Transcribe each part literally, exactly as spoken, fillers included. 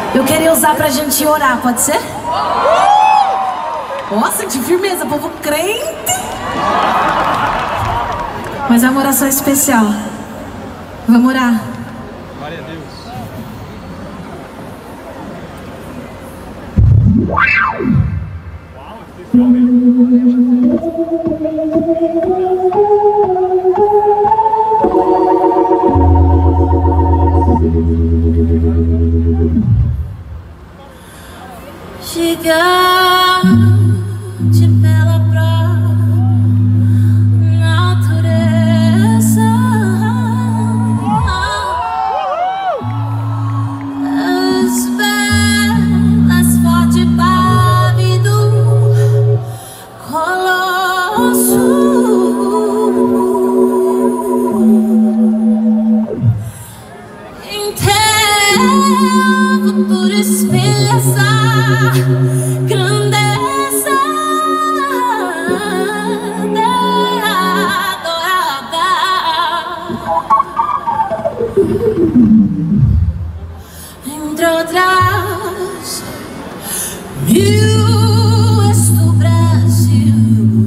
Eu queria usar pra gente orar, pode ser? Nossa, de firmeza, povo crente. Mas é uma oração especial. Vamos orar. Glória a Deus. Gigante pela própria natureza, as belas, forte, pálido, colosso, em teu futuro espelha essa grandeza adorada. Entre outras mil, és do Brasil,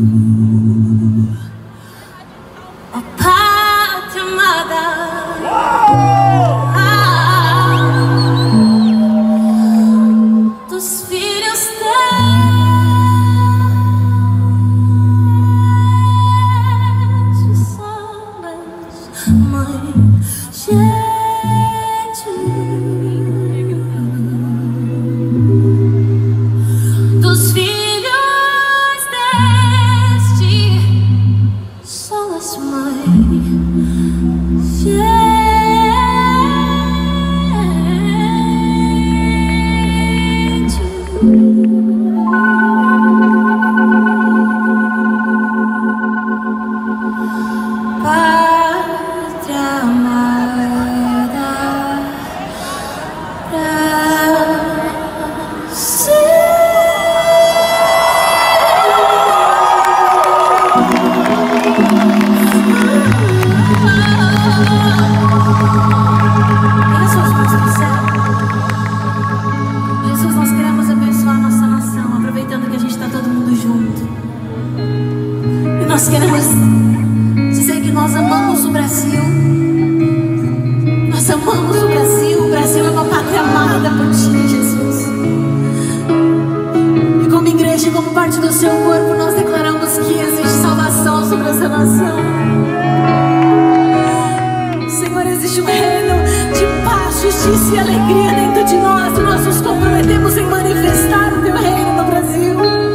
ó pátria amada. Dos filhos teus solas, mãe, gente, dos filhos deste solas, mãe, gente. Pátria amada, Brasil. Jesus, nós queremos abençoar a nossa nação, aproveitando que a gente está todo mundo junto. E nós queremos dizer que nós amamos o Brasil. Nós amamos o Brasil. O Brasil é uma pátria amada por ti, Jesus. E como igreja e como parte do seu corpo, nós declaramos que existe salvação sobre essa nação. Senhor, existe um reino de paz, justiça e alegria dentro de nós. E nós nos comprometemos em manifestar o teu reino no Brasil.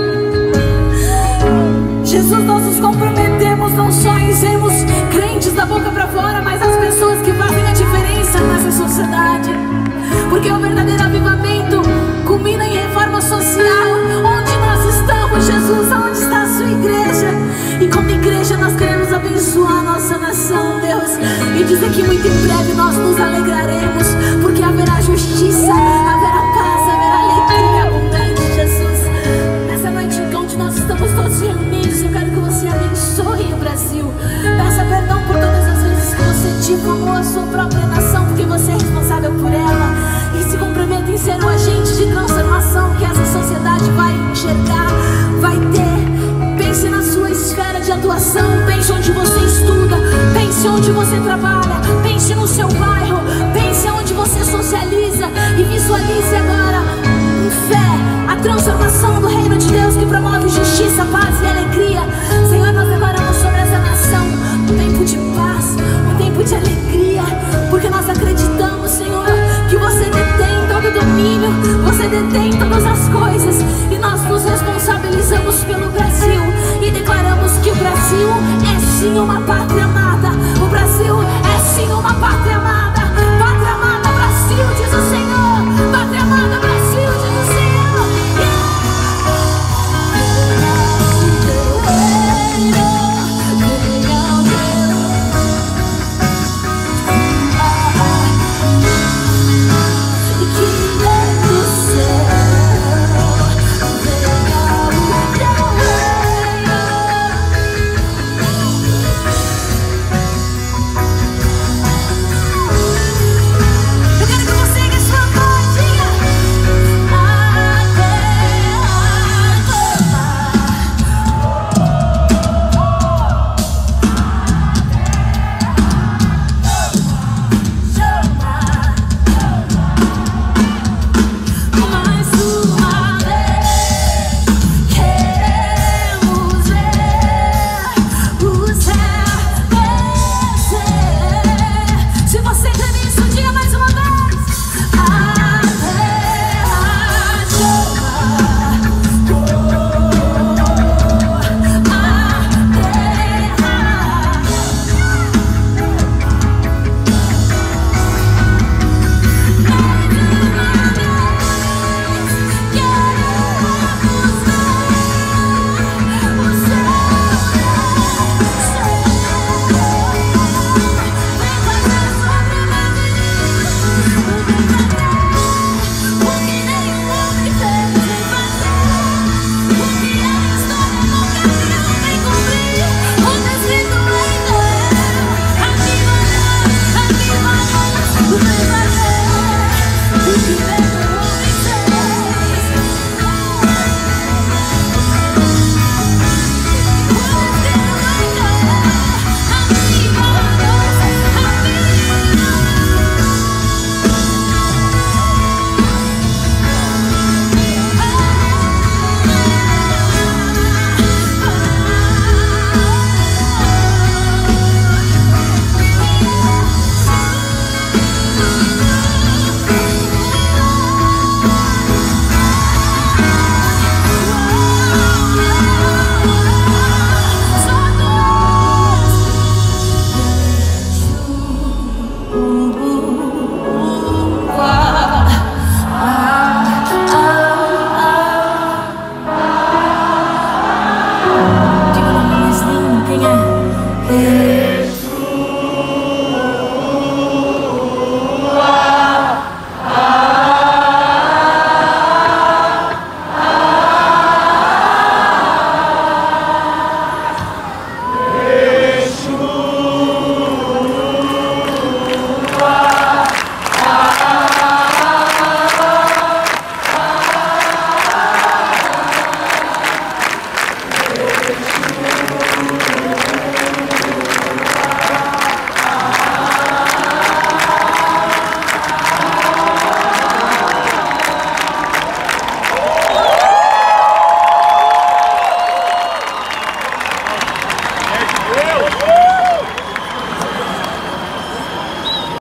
Jesus, nós nos comprometemos não só em sermos crentes da boca pra fora, mas as pessoas que fazem a diferença nessa sociedade. Porque o verdadeiro avivamento culmina em reforma social. Onde nós estamos, Jesus? Onde está a sua igreja? E como igreja nós queremos abençoar a nossa nação, Deus, e dizer que muito em breve nós nos alegraremos, porque haverá justiça, haverá paz, haverá alegria abundante, Jesus. Nessa noite onde nós estamos todos reunidos, eu quero que você abençoe o Brasil. Peça perdão por todas as vezes que você difamou a sua própria nação, porque você é responsável por ela. E se comprometa em ser um agente de transformação que essa sociedade vai enxergar, vai ter. Pense na sua esfera de atuação, pense onde você estuda, pense onde você trabalha, pense no seu bairro, pense onde você socializa e visualize agora em fé a transformação do reino de Deus que promove justiça, paz e alegria. Senhor, nós declaramos sobre essa nação um tempo de paz, um tempo de alegria, porque nós acreditamos, Senhor, que você detém todo domínio, você detém todo